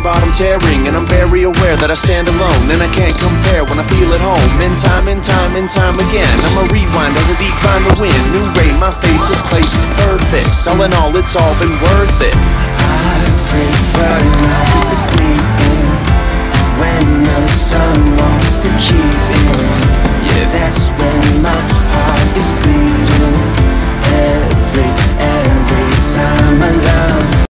bottom tearing, and I'm very aware that I stand alone, and I can't compare when I feel at home. And time again, I'ma rewind as I deep find the wind. New rain, my face, this place is perfect. All in all, it's all been worth it.